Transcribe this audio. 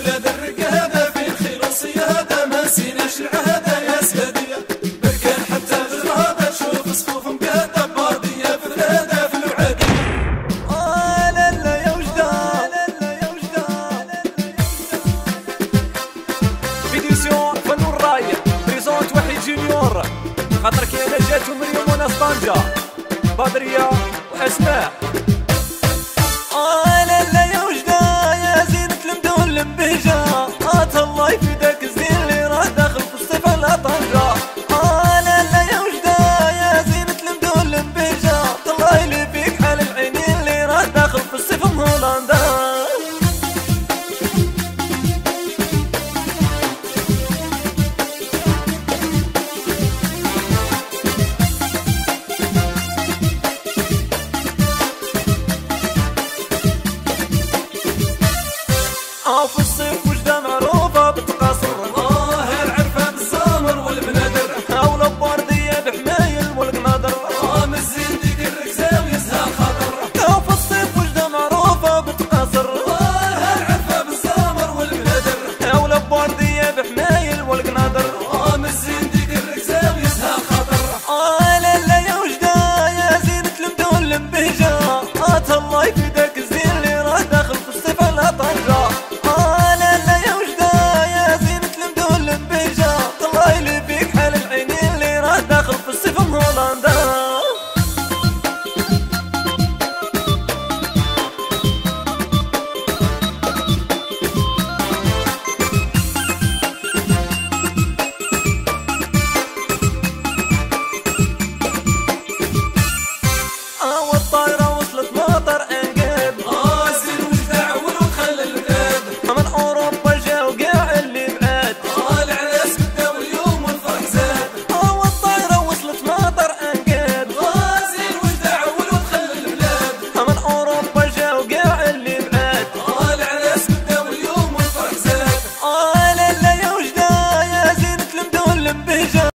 ولاد الرقادة في الخير وصيادة ما نسيناش العهادة يا سادية بركان حتى بالرهادة تشوف صفوف مقادة باردية في ثلاثة في الوعادية. لالا يا وجدان يا وجدان فيديسيون فن الراي بريزونت وحيد جونيور خاطرك يا نجاة ومريم وناس طنجة بدرية وأسماء